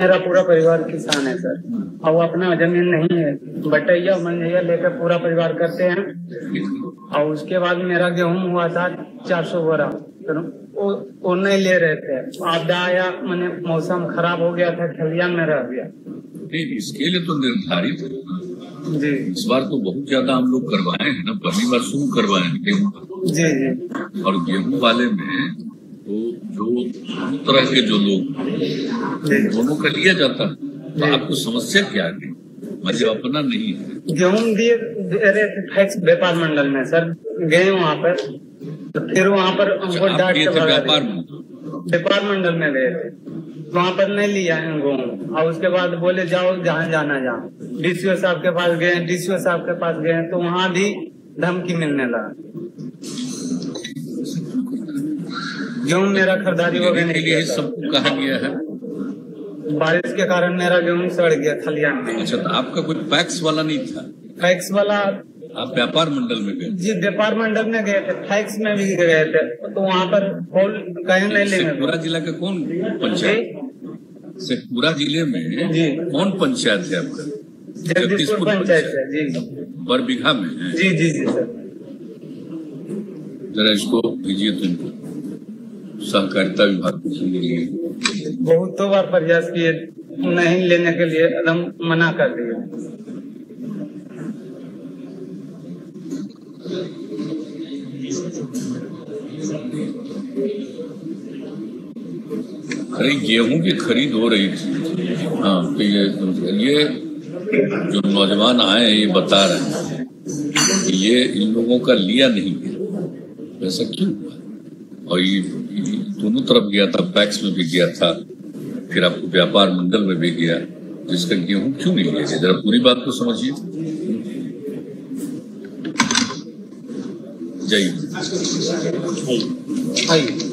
मेरा पूरा परिवार किसान है सर, और वो अपना जमीन नहीं है, बटैया मंजैया लेकर पूरा परिवार करते हैं। और उसके बाद मेरा गेहूं हुआ था 400 बोरा, तो वो नहीं ले रहे थे। आपदा आया, मैंने मौसम खराब हो गया था, खलियान में रह गया। नहीं, इसके लिए तो निर्धारित है जी। इस बार तो बहुत ज्यादा हम लोग करवाए हैं ना, पहली बार शुरू करवाए हैं गेहूं। जी जी। और गेहूं वाले में तो जो तरह के जो लोग दोनों का लिया जाता है, तो आपको समस्या क्या है? मतलब अपना नहीं है। गेहूं दिए रहे थे फैक्स व्यापार मंडल में सर, गए वहाँ पर, तो फिर वहाँ पर हमको डांट के भगा दिया। व्यापार मंडल में गए थे, वहाँ पर नहीं लिया है गेहूं। और उसके बाद बोले जाओ जहाँ जाना जाओ। डीसीओ साहब के पास गए, डीसीओ साहब के पास गए तो वहाँ भी धमकी मिलने लगा। गेहूं मेरा खरीदारी वगैरह नहीं किया, सबको कहा गया है। बारिश के कारण मेरा गेहूं सड़ गया खलियान में। अच्छा, तो आपका कोई पैक्स वाला नहीं था? फैक्स वाला आप व्यापार मंडल में गए? जी, व्यापार मंडल में गए थे, फैक्स में भी गए थे, तो वहाँ पर होल कहीं नहीं लेंगे। शेखपुरा जिला का कौन पंचायत? शेखपुरा जिले में जी कौन पंचायत है आपका? जगदीशपुर पंचायत है जी। बरबीघा में है? जी जी जी सर। जरा इसको भेजिए तो इनको सहकारिता विभाग को लिए। बहुत तो बार प्रयास किए, नहीं लेने के लिए एकदम मना कर दिए। अरे गेहूं की खरीद हो रही थी। हाँ, तो ये जो नौजवान आए हैं ये बता रहे हैं कि ये इन लोगों का लिया नहीं गया। ऐसा क्यों हुआ? और ये दोनों तरफ गया था, पैक्स में भी गया था, फिर आपको व्यापार मंडल में भी गया, जिसका गेहूं क्यों नहीं लिया? जरा पूरी बात को समझिए। जय हिंद।